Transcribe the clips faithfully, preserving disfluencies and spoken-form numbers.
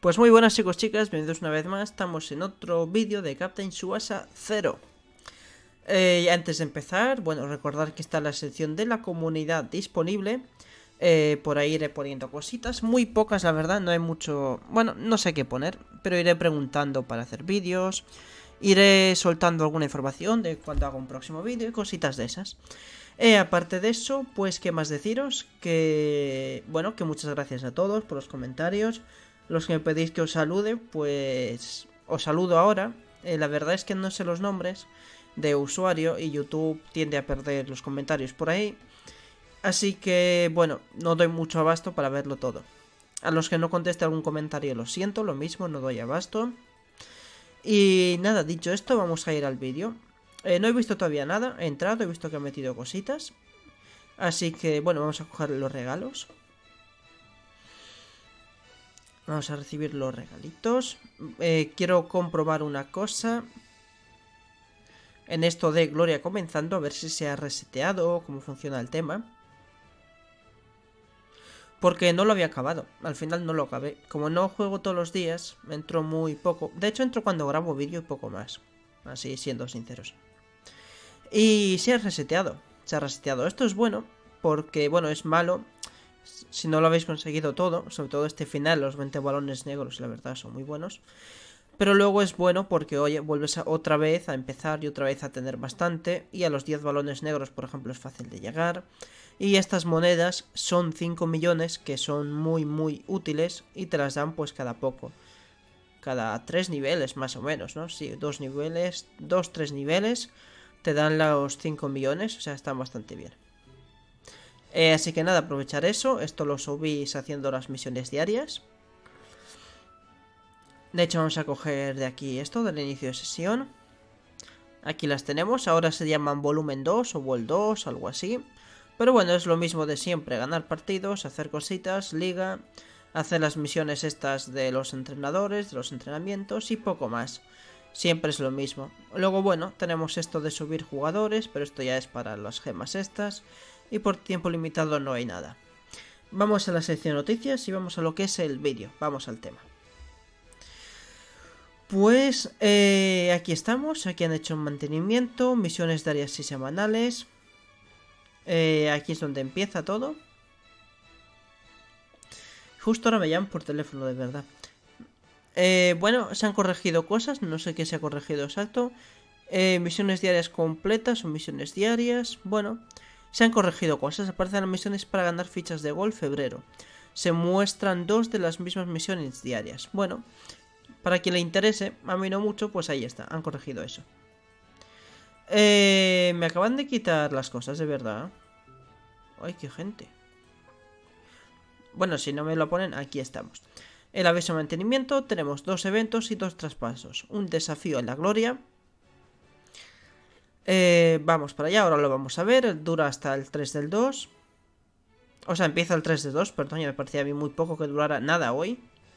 Pues muy buenas chicos, chicas, bienvenidos una vez más. Estamos en otro vídeo de Captain Tsubasa cero. Eh, antes de empezar, bueno, recordar que está la sección de la comunidad disponible. eh, Por ahí iré poniendo cositas, muy pocas la verdad, no hay mucho. Bueno, no sé qué poner, pero iré preguntando para hacer vídeos. Iré soltando alguna información de cuando haga un próximo vídeo y cositas de esas. Eh, aparte de eso, pues qué más deciros, que bueno, que muchas gracias a todos por los comentarios. Los que me pedís que os salude, pues os saludo ahora. Eh, la verdad es que no sé los nombres de usuario y YouTube tiende a perder los comentarios por ahí. Así que bueno, no doy mucho abasto para verlo todo. A los que no conteste algún comentario lo siento, lo mismo, no doy abasto. Y nada, dicho esto, vamos a ir al vídeo. Eh, no he visto todavía nada, he entrado, he visto que han metido cositas. Así que bueno, vamos a coger los regalos. Vamos a recibir los regalitos. Eh, quiero comprobar una cosa. En esto de Gloria comenzando, a ver si se ha reseteado o cómo funciona el tema. Porque no lo había acabado. Al final no lo acabé. Como no juego todos los días, entro muy poco. De hecho, entro cuando grabo vídeo y poco más. Así, siendo sinceros. Y se ha reseteado. Se ha reseteado. Esto es bueno. Porque, bueno, es malo si no lo habéis conseguido todo, sobre todo este final, los veinte balones negros, la verdad, son muy buenos. Pero luego es bueno porque, oye, vuelves a, otra vez a empezar y otra vez a tener bastante. Y a los diez balones negros, por ejemplo, es fácil de llegar. Y estas monedas son cinco millones, que son muy, muy útiles. Y te las dan pues cada poco. Cada tres niveles, más o menos, ¿no? Sí, dos niveles, dos, tres niveles, te dan los cinco millones, o sea, están bastante bien. Eh, así que nada, aprovechar eso. Esto lo subís haciendo las misiones diarias. De hecho vamos a coger de aquí esto, del inicio de sesión. Aquí las tenemos, ahora se llaman volumen dos o vol dos, algo así. Pero bueno, es lo mismo de siempre, ganar partidos, hacer cositas, liga, hacer las misiones estas de los entrenadores, de los entrenamientos y poco más. Siempre es lo mismo. Luego bueno, tenemos esto de subir jugadores, pero esto ya es para las gemas estas. Y por tiempo limitado no hay nada. Vamos a la sección noticias y vamos a lo que es el vídeo. Vamos al tema. Pues eh, aquí estamos. Aquí han hecho un mantenimiento. Misiones diarias y semanales. Eh, aquí es donde empieza todo. Justo ahora me llaman por teléfono, de verdad. Eh, bueno, se han corregido cosas. No sé qué se ha corregido exacto. Eh, misiones diarias completas o misiones diarias. Bueno... Se han corregido cosas, aparecen las misiones para ganar fichas de gol febrero. Se muestran dos de las mismas misiones diarias. Bueno, para quien le interese, a mí no mucho, pues ahí está, han corregido eso. Eh, me acaban de quitar las cosas, de verdad. Ay, qué gente. Bueno, si no me lo ponen, aquí estamos. El aviso de mantenimiento, tenemos dos eventos y dos traspasos. Un desafío en la gloria. Eh, vamos para allá, ahora lo vamos a ver. Dura hasta el tres del dos. O sea, empieza el tres del dos, perdón, ya me parecía a mí muy poco que durara nada hoy.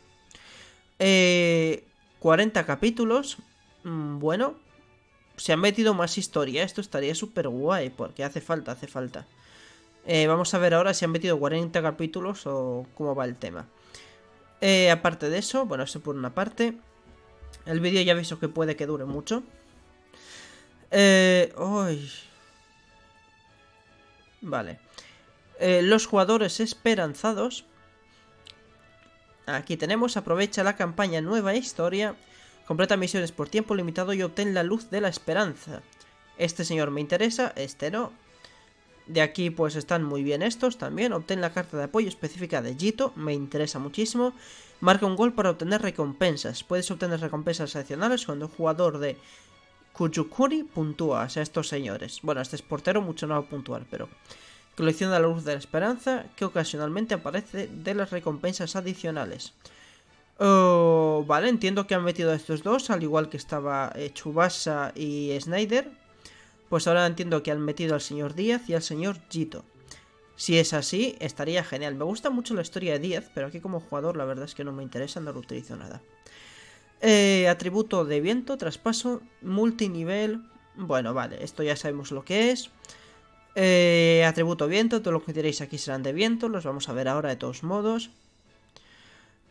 eh, cuarenta capítulos. mm, Bueno, se han metido más historia. Esto estaría súper guay, porque hace falta, hace falta. eh, Vamos a ver ahora si han metido cuarenta capítulos o cómo va el tema. eh, Aparte de eso, bueno, eso por una parte. El vídeo ya aviso que puede que dure mucho. Eh, uy. Vale. Eh, los jugadores esperanzados. Aquí tenemos, aprovecha la campaña Nueva Historia. Completa misiones por tiempo limitado y obtén la luz de la esperanza. Este señor me interesa, este no. De aquí pues están muy bien estos también. Obtén la carta de apoyo específica de Jito, me interesa muchísimo. Marca un gol para obtener recompensas. Puedes obtener recompensas adicionales cuando un jugador de Kujukuri puntúa, o sea, estos señores. Bueno, este es portero, mucho no va a puntuar, pero... Colecciona la luz de la esperanza, que ocasionalmente aparece de las recompensas adicionales. Oh, vale, entiendo que han metido a estos dos, al igual que estaba eh, Tsubasa y Snyder. Pues ahora entiendo que han metido al señor Díaz y al señor Jito. Si es así, estaría genial. Me gusta mucho la historia de Díaz, pero aquí como jugador la verdad es que no me interesa, no lo utilizo nada. Eh, atributo de viento, traspaso, multinivel. Bueno, vale, esto ya sabemos lo que es. Eh, atributo viento, todo lo que tenéis aquí serán de viento. Los vamos a ver ahora de todos modos.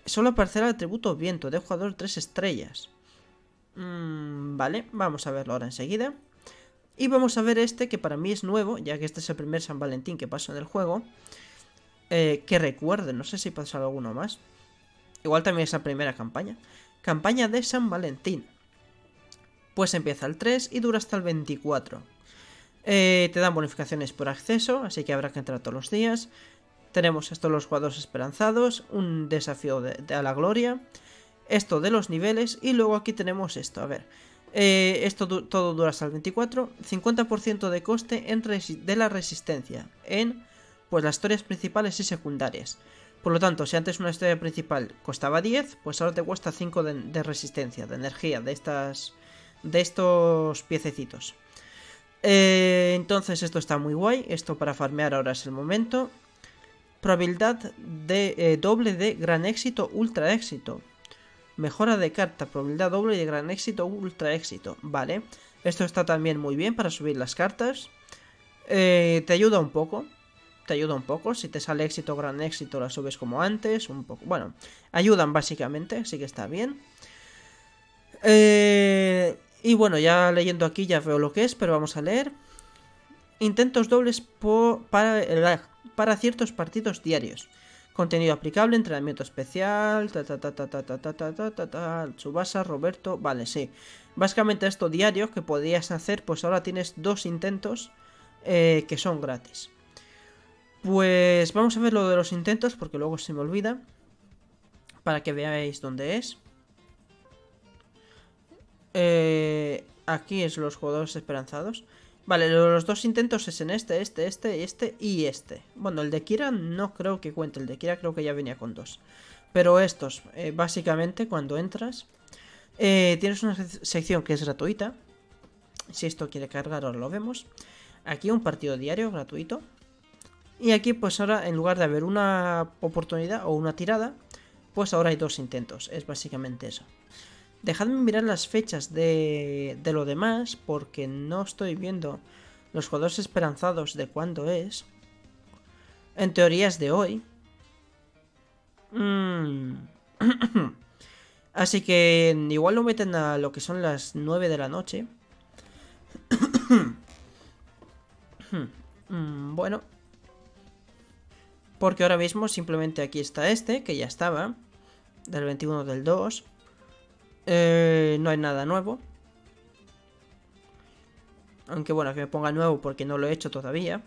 Solo aparecerá el atributo viento de jugador tres estrellas. Mm, vale, vamos a verlo ahora enseguida. Y vamos a ver este que para mí es nuevo, ya que este es el primer San Valentín que paso en el juego. Eh, que recuerde, no sé si pasa alguno más. Igual también es la primera campaña. Campaña de San Valentín. Pues empieza el tres y dura hasta el veinticuatro. Eh, te dan bonificaciones por acceso, así que habrá que entrar todos los días. Tenemos esto los jugadores esperanzados, un desafío de, de a la gloria, esto de los niveles y luego aquí tenemos esto, a ver. Eh, esto du todo dura hasta el veinticuatro, cincuenta por ciento de coste en de la resistencia en pues las historias principales y secundarias. Por lo tanto, si antes una historia principal costaba diez, pues ahora te cuesta cinco de, de resistencia, de energía, de estas de estos piececitos. Eh, entonces esto está muy guay, esto para farmear ahora es el momento. Probabilidad de eh, doble de gran éxito, ultra éxito. Mejora de carta, probabilidad doble de gran éxito, ultra éxito. Vale, esto está también muy bien para subir las cartas. Eh, te ayuda un poco. Te ayuda un poco. Si te sale éxito, gran éxito, la subes como antes. Un poco. Bueno, ayudan básicamente, así que está bien. Eh, y bueno, ya leyendo aquí ya veo lo que es, pero vamos a leer. Intentos dobles por, para, para ciertos partidos diarios. Contenido aplicable, entrenamiento especial, ta ta ta ta ta ta ta ta ta ta ta, Tsubasa, Roberto, vale, sí. Básicamente esto diario que podías hacer, pues ahora tienes dos intentos eh, que son gratis. Pues vamos a ver lo de los intentos porque luego se me olvida. Para que veáis dónde es. Eh, aquí es los jugadores esperanzados. Vale, los dos intentos es en este, este, este, este y este. Bueno, el de Kira no creo que cuente. El de Kira creo que ya venía con dos. Pero estos, eh, básicamente, cuando entras, eh, tienes una sección que es gratuita. Si esto quiere cargar, ahora lo vemos. Aquí un partido diario gratuito. Y aquí, pues ahora, en lugar de haber una oportunidad o una tirada, pues ahora hay dos intentos. Es básicamente eso. Dejadme mirar las fechas de, de lo demás, porque no estoy viendo los jugadores esperanzados de cuándo es. En teoría es de hoy. Mm. Así que igual lo meten a lo que son las nueve de la noche. mm, bueno. Porque ahora mismo simplemente aquí está este, que ya estaba. Del veintiuno del dos. Eh, no hay nada nuevo. Aunque bueno, que me ponga nuevo porque no lo he hecho todavía.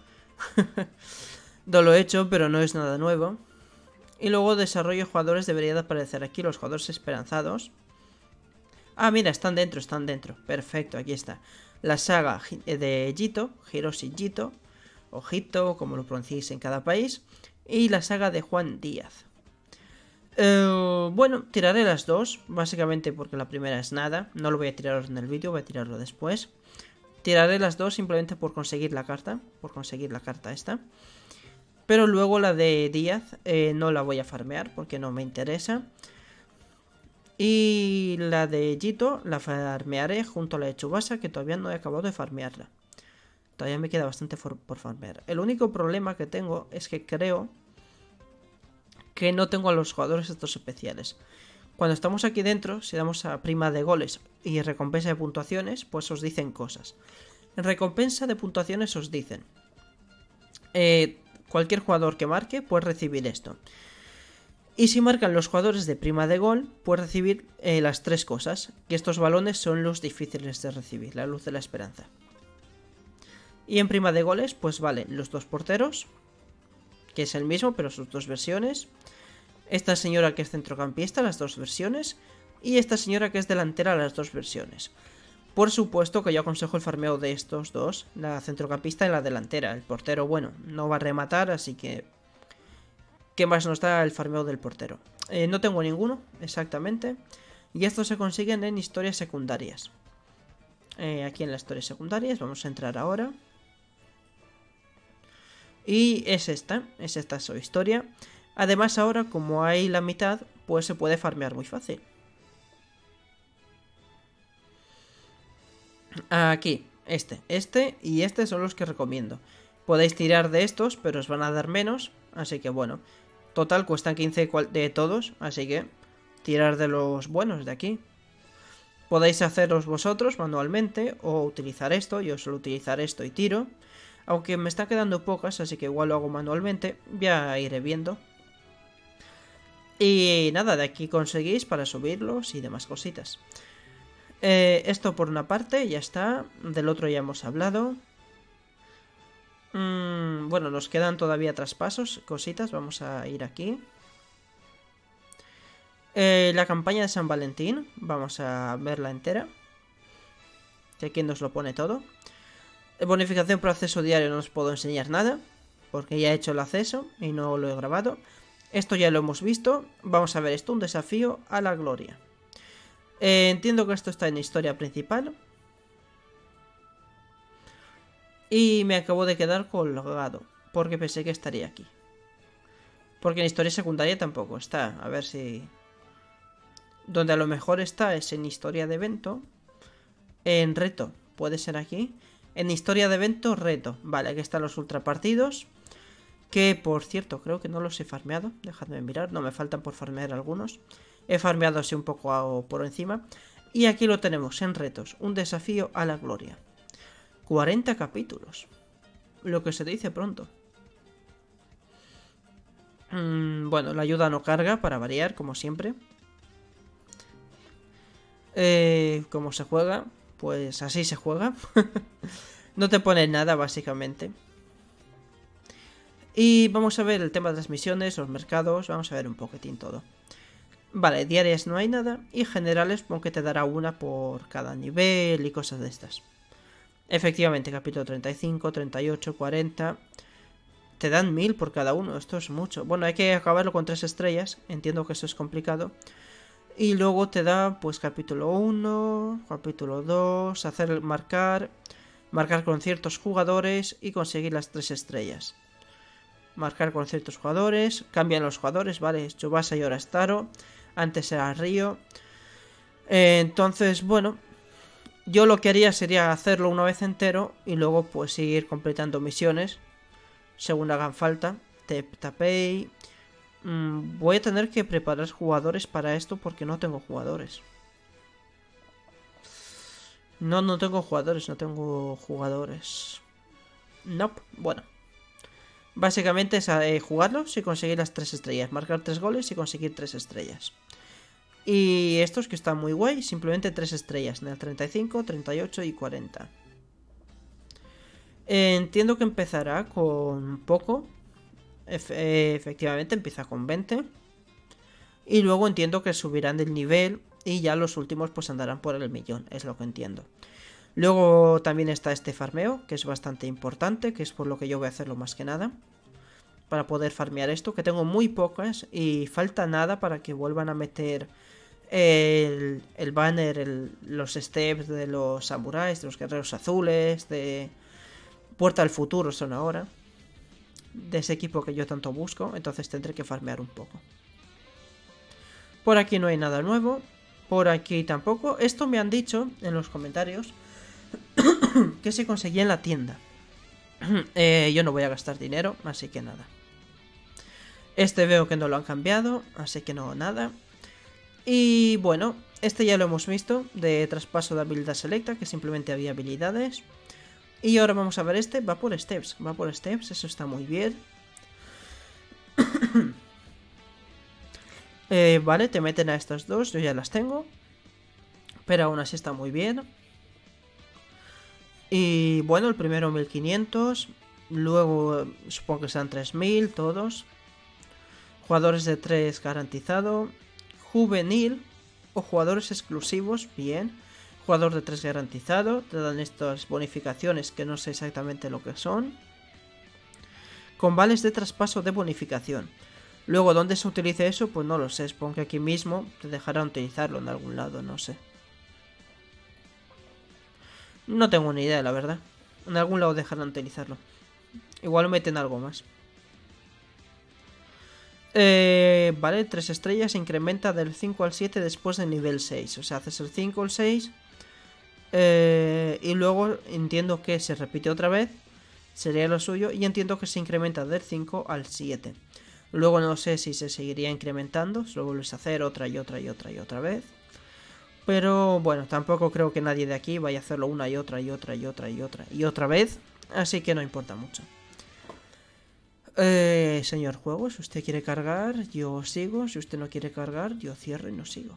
No lo he hecho, pero no es nada nuevo. Y luego desarrollo de jugadores debería de aparecer aquí los jugadores esperanzados. Ah, mira, están dentro, están dentro. Perfecto, aquí está. La saga de Jito, Hiroshi Jito, o Jito, como lo pronunciéis en cada país. Y la saga de Juan Díaz. Uh, bueno, tiraré las dos, básicamente porque la primera es nada. No lo voy a tirar en el vídeo, voy a tirarlo después. Tiraré las dos simplemente por conseguir la carta, por conseguir la carta esta. Pero luego la de Díaz eh, no la voy a farmear porque no me interesa. Y la de Jito la farmearé junto a la de Tsubasa, que todavía no he acabado de farmearla. Todavía me queda bastante por farmear. El único problema que tengo es que creo que no tengo a los jugadores estos especiales. Cuando estamos aquí dentro, si damos a prima de goles y recompensa de puntuaciones, pues os dicen cosas. En recompensa de puntuaciones os dicen eh, cualquier jugador que marque puede recibir esto. Y si marcan los jugadores de prima de gol, puede recibir eh, las tres cosas. Que estos balones son los difíciles de recibir, la luz de la esperanza. Y en prima de goles, pues valen los dos porteros, que es el mismo, pero sus dos versiones. Esta señora que es centrocampista, las dos versiones. Y esta señora que es delantera, las dos versiones. Por supuesto que yo aconsejo el farmeo de estos dos, la centrocampista y la delantera. El portero, bueno, no va a rematar, así que... ¿qué más nos da el farmeo del portero? Eh, no tengo ninguno, exactamente. Y estos se consiguen en historias secundarias. Eh, aquí en las historias secundarias, vamos a entrar ahora. Y es esta, es esta su historia. Además ahora, como hay la mitad, pues se puede farmear muy fácil. Aquí, este, este y este son los que recomiendo. Podéis tirar de estos, pero os van a dar menos, así que bueno. Total, cuestan quince de todos, así que tirar de los buenos de aquí. Podéis haceros vosotros manualmente o utilizar esto. Yo suelo utilizar esto y tiro. Aunque me están quedando pocas, así que igual lo hago manualmente. Ya iré viendo. Y nada, de aquí conseguís para subirlos y demás cositas. Eh, esto por una parte, ya está. Del otro ya hemos hablado. Mm, bueno, nos quedan todavía traspasos, cositas. Vamos a ir aquí. Eh, la campaña de San Valentín. Vamos a verla entera. Que aquí nos lo pone todo. Bonificación por acceso diario no os puedo enseñar nada. Porque ya he hecho el acceso y no lo he grabado. Esto ya lo hemos visto. Vamos a ver esto, un desafío a la gloria. Eh, entiendo que esto está en historia principal. Y me acabo de quedar colgado. Porque pensé que estaría aquí. Porque en historia secundaria tampoco está. A ver si... Donde a lo mejor está es en historia de evento. En reto. Puede ser aquí. En historia de evento, reto. Vale, aquí están los ultrapartidos. Que, por cierto, creo que no los he farmeado. Dejadme mirar. No, me faltan por farmear algunos. He farmeado así un poco por encima. Y aquí lo tenemos en retos. Un desafío a la gloria. cuarenta capítulos. Lo que se dice pronto. Mm, bueno, la ayuda no carga para variar, como siempre. Eh, ¿Cómo se juega? Pues así se juega. No te pone nada, básicamente. Y vamos a ver el tema de las misiones, los mercados. Vamos a ver un poquitín todo. Vale, diarias no hay nada. Y generales, supongo que te dará una por cada nivel y cosas de estas. Efectivamente, capítulo treinta y cinco, treinta y ocho, cuarenta. Te dan mil por cada uno. Esto es mucho. Bueno, hay que acabarlo con tres estrellas. Entiendo que eso es complicado. Y luego te da, pues, capítulo uno, capítulo dos, hacer marcar, marcar con ciertos jugadores y conseguir las tres estrellas. Marcar con ciertos jugadores, cambian los jugadores, ¿vale? Tsubasa y ahora es Taro, antes era Ryo. Eh, entonces, bueno, yo lo que haría sería hacerlo una vez entero y luego, pues, seguir completando misiones según hagan falta. Tapei. Mm, voy a tener que preparar jugadores para esto porque no tengo jugadores. No, no tengo jugadores, no tengo jugadores. Nope, bueno. Básicamente es eh, jugarlos y conseguir las tres estrellas. Marcar tres goles y conseguir tres estrellas. Y estos que están muy guay, simplemente tres estrellas. En el treinta y cinco, treinta y ocho y cuarenta. Eh, entiendo que empezará con poco. Efe efectivamente empieza con veinte. Y luego entiendo que subirán del nivel. Y ya los últimos pues andarán por el millón. Es lo que entiendo. Luego también está este farmeo, que es bastante importante. Que es por lo que yo voy a hacerlo más que nada. Para poder farmear esto. Que tengo muy pocas. Y falta nada para que vuelvan a meter el, el banner, el, los steps de los samuráis, de los guerreros azules, de Puerta al Futuro son ahora. De ese equipo que yo tanto busco, entonces tendré que farmear un poco. Por aquí no hay nada nuevo, por aquí tampoco. Esto me han dicho en los comentarios que se conseguía en la tienda. eh, yo no voy a gastar dinero, así que nada. Este veo que no lo han cambiado, así que no, nada. Y bueno, este ya lo hemos visto, de traspaso de habilidad selecta, que simplemente había habilidades. Y ahora vamos a ver este, va por steps, va por steps, eso está muy bien. eh, vale, te meten a estas dos, yo ya las tengo. Pero aún así está muy bien. Y bueno, el primero mil quinientos, luego supongo que sean tres mil todos. Jugadores de tres garantizado. Juvenil o jugadores exclusivos, bien. Jugador de tres garantizado, te dan estas bonificaciones que no sé exactamente lo que son. Con vales de traspaso de bonificación. Luego, ¿dónde se utilice eso? Pues no lo sé, supongo que aquí mismo te dejarán utilizarlo en algún lado, no sé. No tengo ni idea, la verdad. En algún lado dejarán utilizarlo. Igual meten algo más. Eh, vale, tres estrellas, incrementa del cinco al siete después del nivel seis. O sea, haces el cinco o el seis... Eh, y luego entiendo que se repite otra vez. Sería lo suyo. Y entiendo que se incrementa del cinco al siete. Luego no sé si se seguiría incrementando, si lo vuelves a hacer otra y otra y otra y otra vez. Pero bueno, tampoco creo que nadie de aquí vaya a hacerlo una y otra y otra y otra y otra y otra vez. Así que no importa mucho. Eh, señor juego, si usted quiere cargar, yo sigo. Si usted no quiere cargar, yo cierro y no sigo.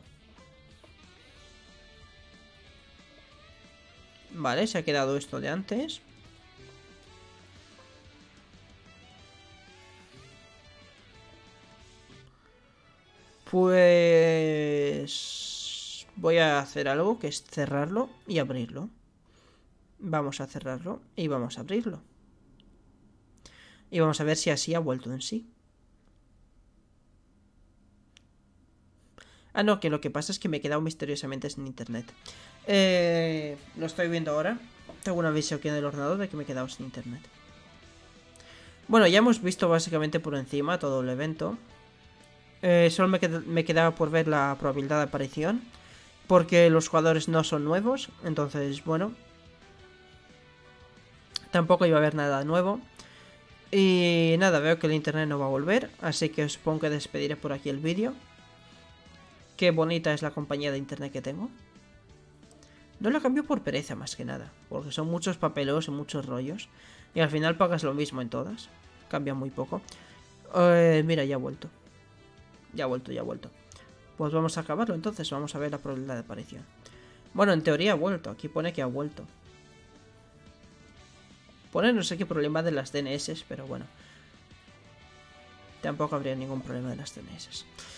Vale, se ha quedado esto de antes. Pues... voy a hacer algo que es cerrarlo y abrirlo. Vamos a cerrarlo y vamos a abrirlo. Y vamos a ver si así ha vuelto en sí. Ah, no, que lo que pasa es que me he quedado misteriosamente sin internet. Eh, lo estoy viendo ahora. Tengo una visión aquí en el ordenador de que me he quedado sin internet. Bueno, ya hemos visto básicamente por encima todo el evento. Eh, solo me, qued me quedaba por ver la probabilidad de aparición. Porque los jugadores no son nuevos. Entonces, bueno. Tampoco iba a haber nada nuevo. Y nada, veo que el internet no va a volver. Así que supongo que despediré por aquí el vídeo. Qué bonita es la compañía de internet que tengo. No la cambio por pereza más que nada. Porque son muchos papelos y muchos rollos. Y al final pagas lo mismo en todas. Cambia muy poco. Eh, mira, ya ha vuelto. Ya ha vuelto, ya ha vuelto. Pues vamos a acabarlo entonces. Vamos a ver la probabilidad de aparición. Bueno, en teoría ha vuelto. Aquí pone que ha vuelto. Pone no sé qué problema de las D N S, pero bueno. Tampoco habría ningún problema de las D N S.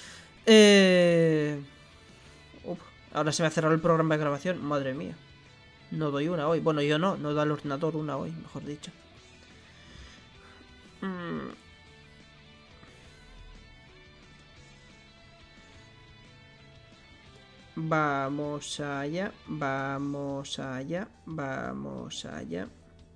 Eh... Uf, ahora se me ha cerrado el programa de grabación. Madre mía. No doy una hoy. Bueno, yo no. No da al ordenador una hoy, mejor dicho. Mm. Vamos allá. Vamos allá. Vamos allá.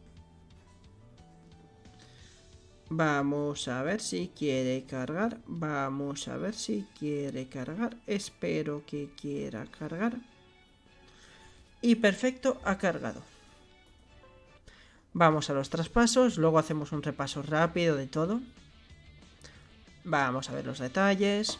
Vamos a ver si quiere cargar. Vamos a ver si quiere cargar. Espero que quiera cargar. Y perfecto, ha cargado. Vamos a los traspasos. Luego hacemos un repaso rápido de todo. Vamos a ver los detalles.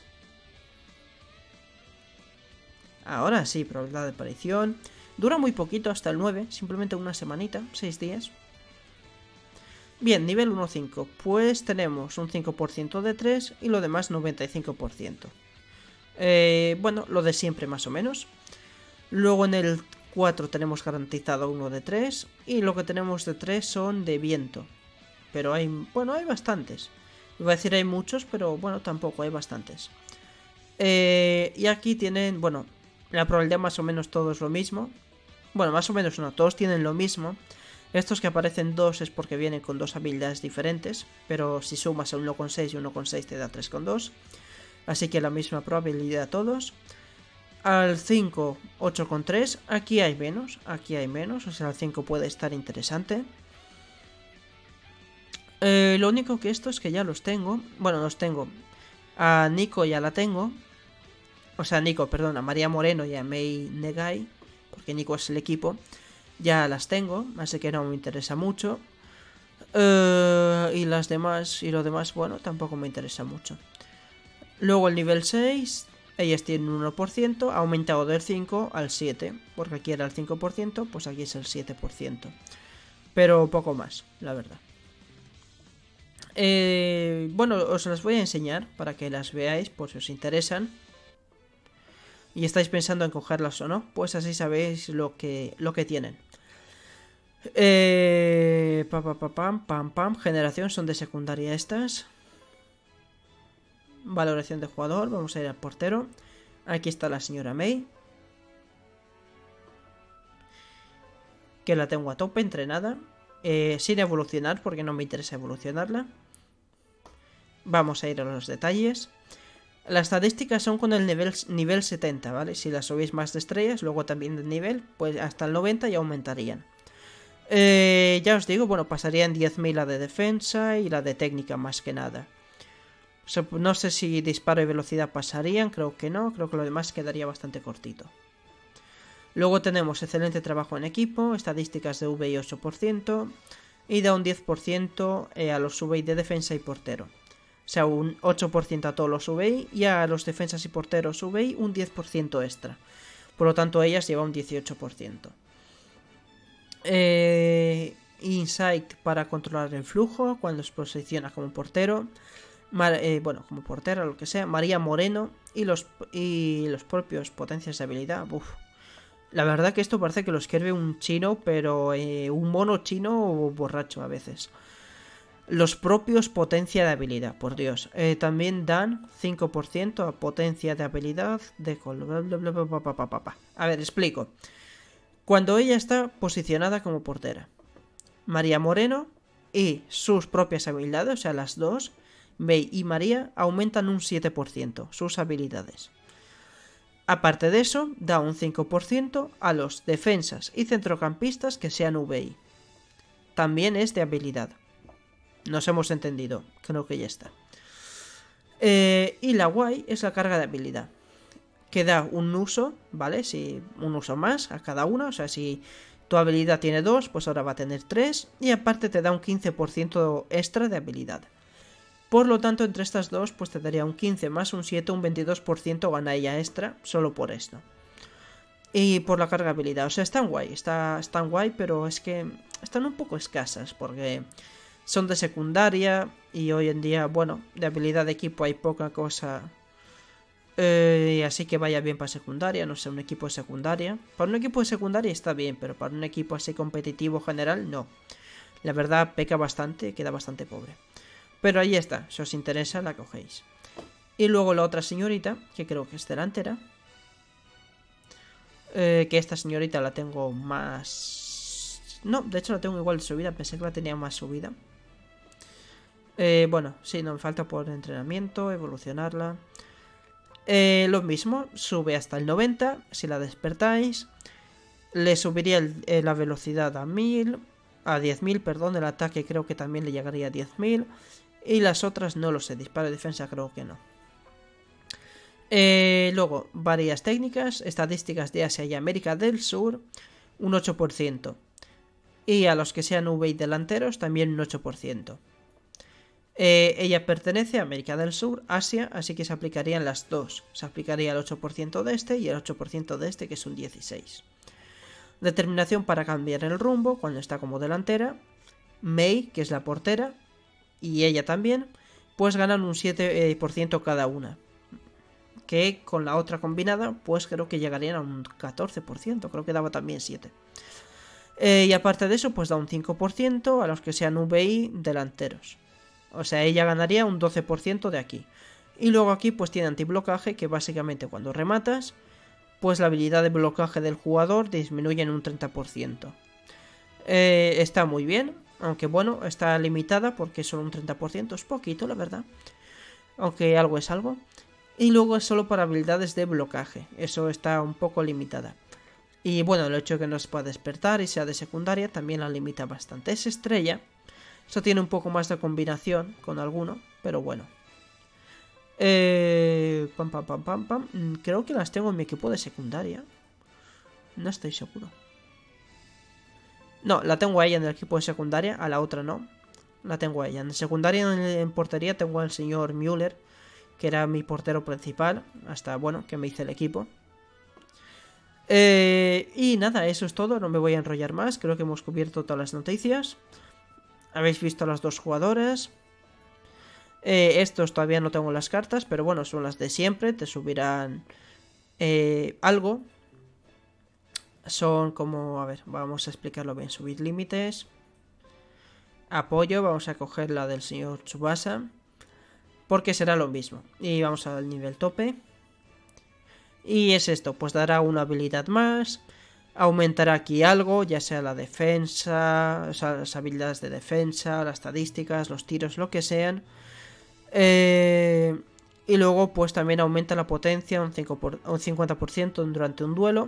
Ahora sí, probabilidad de aparición. Dura muy poquito, hasta el nueve. Simplemente una semanita, seis días. Bien, nivel uno punto cinco, pues tenemos un cinco por ciento de tres y lo demás noventa y cinco por ciento. Eh, bueno, lo de siempre más o menos. Luego en el cuatro tenemos garantizado uno de tres y lo que tenemos de tres son de viento. Pero hay, bueno, hay bastantes. Iba a decir hay muchos, pero bueno, tampoco hay bastantes. Eh, y aquí tienen, bueno, la probabilidad más o menos todo es lo mismo. Bueno, más o menos no, todos tienen lo mismo. Estos que aparecen dos es porque vienen con dos habilidades diferentes, pero si sumas a uno coma seis y uno coma seis te da tres coma dos. Así que la misma probabilidad a todos. Al cinco, ocho coma tres. Aquí hay menos, aquí hay menos, o sea, el cinco puede estar interesante. Eh, lo único que esto es que ya los tengo. Bueno, los tengo. A Nico ya la tengo. O sea, Nico, perdón, a María Moreno y a Mei Negai, porque Nico es el equipo. Ya las tengo, así que no me interesa mucho. Uh, y las demás, y lo demás, bueno, tampoco me interesa mucho. Luego el nivel seis, ellas tienen un uno por ciento, ha aumentado del cinco al siete, porque aquí era el cinco por ciento, pues aquí es el siete por ciento. Pero poco más, la verdad. Eh, bueno, os las voy a enseñar para que las veáis, por si os interesan. Y estáis pensando en cogerlas o no, pues así sabéis lo que, lo que tienen. Eh, pa, pa, pa, pam, pam, pam. Generación, son de secundaria estas. Valoración de jugador, vamos a ir al portero. Aquí está la señora Mei, que la tengo a tope, entrenada. Eh, sin evolucionar, porque no me interesa evolucionarla. Vamos a ir a los detalles. Las estadísticas son con el nivel, nivel setenta, ¿vale? Si las subís más de estrellas, luego también de nivel, pues hasta el noventa ya aumentarían. Eh, ya os digo, bueno, pasarían diez mil la de defensa y la de técnica más que nada. O sea, no sé si disparo y velocidad pasarían, creo que no, creo que lo demás quedaría bastante cortito. Luego tenemos excelente trabajo en equipo, estadísticas de V I ocho por ciento y da un diez por ciento a los V I de defensa y portero. O sea, un ocho por ciento a todos los U B I y a los defensas y porteros U B I un diez por ciento extra. Por lo tanto, ellas llevan un dieciocho por ciento. Eh, Insight para controlar el flujo cuando se posiciona como portero. Mar, eh, bueno, como portero, lo que sea. María Moreno y los, y los propios potencias de habilidad. Uf. La verdad que esto parece que lo escribe un chino, pero eh, un mono chino o borracho a veces. Los propios potencia de habilidad, por Dios. Eh, también dan cinco por ciento a potencia de habilidad de color. A ver, explico. Cuando ella está posicionada como portera, María Moreno y sus propias habilidades, o sea, las dos, Mei y María, aumentan un siete por ciento sus habilidades. Aparte de eso, da un cinco por ciento a los defensas y centrocampistas que sean U B I. También es de habilidad. Nos hemos entendido, creo que ya está. Eh, y la Y es la carga de habilidad, que da un uso, ¿vale? Si un uso más a cada una, o sea, si tu habilidad tiene dos, pues ahora va a tener tres, y aparte te da un quince por ciento extra de habilidad. Por lo tanto, entre estas dos, pues te daría un quince más un siete, un veintidós por ciento gana ella extra, solo por esto. Y por la carga de habilidad, o sea, están guay, está, están guay, pero es que están un poco escasas, porque son de secundaria, y hoy en día, bueno, de habilidad de equipo hay poca cosa. Eh, así que vaya bien para secundaria, no sé, un equipo de secundaria. Para un equipo de secundaria está bien, pero para un equipo así competitivo general, no. La verdad, peca bastante, queda bastante pobre. Pero ahí está, si os interesa, la cogéis. Y luego la otra señorita, que creo que es delantera. Eh, que esta señorita la tengo más... No, de hecho la tengo igual de subida, pensé que la tenía más subida. Eh, bueno, sí, no me falta por entrenamiento, evolucionarla. Eh, lo mismo, sube hasta el noventa si la despertáis. Le subiría el, eh, la velocidad a mil, a diez mil, perdón, el ataque creo que también le llegaría a diez mil. Y las otras no lo sé, disparo y defensa creo que no. Eh, luego, varias técnicas, estadísticas de Asia y América del Sur, un ocho por ciento. Y a los que sean U B I delanteros también un ocho por ciento. Eh, ella pertenece a América del Sur, Asia, así que se aplicarían las dos. Se aplicaría el ocho por ciento de este y el ocho por ciento de este, que es un dieciséis. Determinación para cambiar el rumbo cuando está como delantera. Mei, que es la portera, y ella también, pues ganan un siete por ciento cada una. Que con la otra combinada, pues creo que llegarían a un catorce por ciento, creo que daba también siete. Eh, y aparte de eso, pues da un cinco por ciento a los que sean U B I delanteros. O sea, ella ganaría un doce por ciento de aquí. Y luego aquí pues tiene antiblocaje, que básicamente cuando rematas, pues la habilidad de blocaje del jugador disminuye en un treinta por ciento. Eh, está muy bien, aunque bueno, está limitada porque solo un treinta por ciento es poquito, la verdad. Aunque algo es algo. Y luego es solo para habilidades de blocaje, eso está un poco limitada. Y bueno, el hecho de que no se pueda despertar y sea de secundaria también la limita bastante. Es estrella. Esto tiene un poco más de combinación con alguno, pero bueno. Eh, pam, pam, pam, pam, pam. Creo que las tengo en mi equipo de secundaria. No estoy seguro. No, la tengo a ella en el equipo de secundaria, a la otra no. La tengo a ella. En secundaria, en, en portería, tengo al señor Müller, que era mi portero principal, hasta, bueno, que me hice el equipo. Eh, y nada, eso es todo, no me voy a enrollar más. Creo que hemos cubierto todas las noticias. Habéis visto a las dos jugadoras. Eh, estos todavía no tengo las cartas, pero bueno, son las de siempre. Te subirán eh, algo. Son como, a ver, vamos a explicarlo bien. Subir límites. Apoyo, vamos a coger la del señor Tsubasa, porque será lo mismo. Y vamos al nivel tope. Y es esto, pues dará una habilidad más. Aumentará aquí algo, ya sea la defensa, o sea, las habilidades de defensa, las estadísticas, los tiros, lo que sean. Eh, y luego pues también aumenta la potencia un, cinco por, un cincuenta por ciento durante un duelo.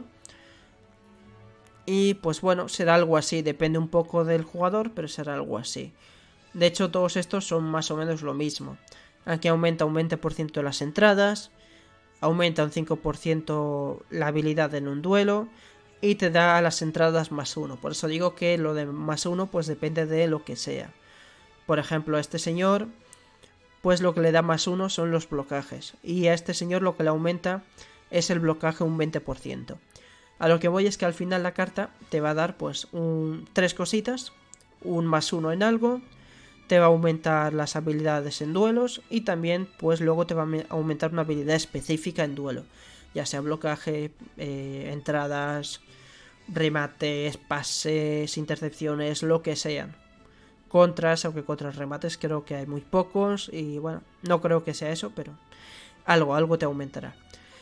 Y pues bueno, será algo así, depende un poco del jugador, pero será algo así. De hecho todos estos son más o menos lo mismo. Aquí aumenta un veinte por ciento de las entradas, aumenta un cinco por ciento la habilidad en un duelo. Y te da a las entradas más uno. Por eso digo que lo de más uno pues depende de lo que sea. Por ejemplo, este señor pues lo que le da más uno son los blocajes. Y a este señor lo que le aumenta es el blocaje un veinte por ciento. A lo que voy es que al final la carta te va a dar pues un, tres cositas, un más uno en algo, te va a aumentar las habilidades en duelos y también pues luego te va a aumentar una habilidad específica en duelo, ya sea blocaje, eh, entradas, remates, pases, intercepciones, lo que sean. Contras, aunque contras remates creo que hay muy pocos y bueno, no creo que sea eso, pero algo, algo te aumentará.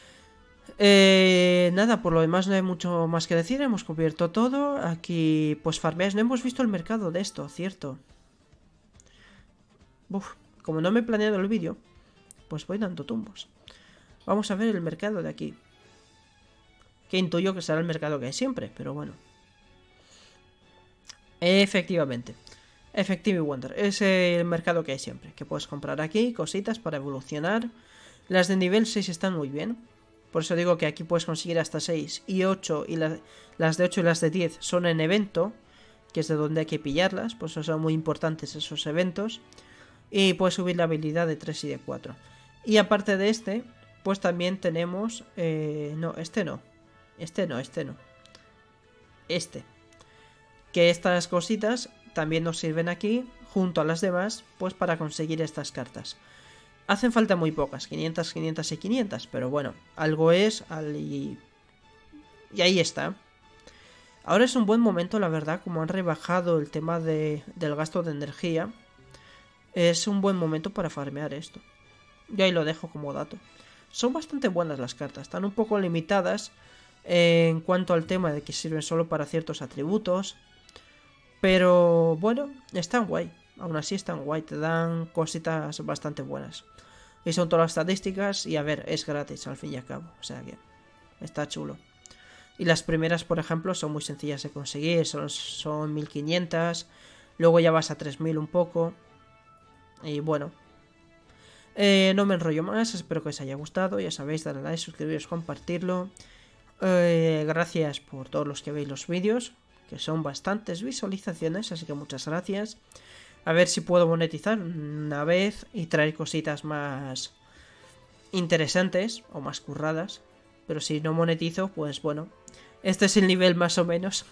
Eh, nada, por lo demás no hay mucho más que decir, hemos cubierto todo. Aquí pues farmeas, no hemos visto el mercado de esto, cierto. Uf, como no me he planeado el vídeo, pues voy dando tumbos. Vamos a ver el mercado de aquí. Que intuyo que será el mercado que hay siempre, pero bueno. Efectivamente. Effective Wonder. Es el mercado que hay siempre. Que puedes comprar aquí cositas para evolucionar. Las de nivel seis están muy bien. Por eso digo que aquí puedes conseguir hasta seis y ocho. Y la, las de ocho y las de diez son en evento. Que es de donde hay que pillarlas. Por eso son muy importantes esos eventos. Y puedes subir la habilidad de tres y de cuatro. Y aparte de este, pues también tenemos... Eh, no, este no. Este no, este no. Este. Que estas cositas también nos sirven aquí, junto a las demás, pues para conseguir estas cartas. Hacen falta muy pocas, quinientas, quinientas y quinientas, pero bueno, algo es, al... y... y ahí está. Ahora es un buen momento, la verdad, como han rebajado el tema de, del gasto de energía, es un buen momento para farmear esto. Y ahí lo dejo como dato. Son bastante buenas las cartas, están un poco limitadas en cuanto al tema de que sirven solo para ciertos atributos. Pero bueno, están guay. Aún así están guay, te dan cositas bastante buenas. Y son todas las estadísticas y a ver, es gratis al fin y al cabo. O sea que está chulo. Y las primeras, por ejemplo, son muy sencillas de conseguir. Son, son mil quinientas. Luego ya vas a tres mil un poco. Y bueno. Eh, no me enrollo más. Espero que os haya gustado. Ya sabéis, darle like, suscribiros, compartirlo. Eh, gracias por todos los que veis los vídeos. Que son bastantes visualizaciones, así que muchas gracias. A ver si puedo monetizar una vez y traer cositas más interesantes o más curradas. Pero si no monetizo, pues bueno, este es el nivel más o menos.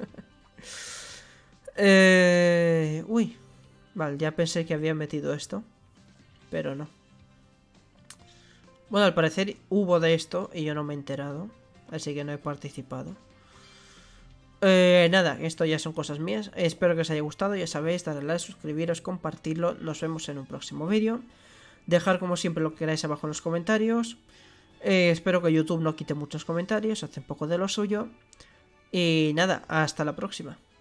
eh... Uy, vale, ya pensé que había metido esto, pero no. Bueno, al parecer hubo de esto y yo no me he enterado, así que no he participado. Eh, nada, esto ya son cosas mías. Espero que os haya gustado. Ya sabéis, darle like, suscribiros, compartirlo. Nos vemos en un próximo vídeo. Dejar como siempre lo que queráis abajo en los comentarios. Eh, espero que YouTube no quite muchos comentarios. Hace un poco de lo suyo. Y nada, hasta la próxima.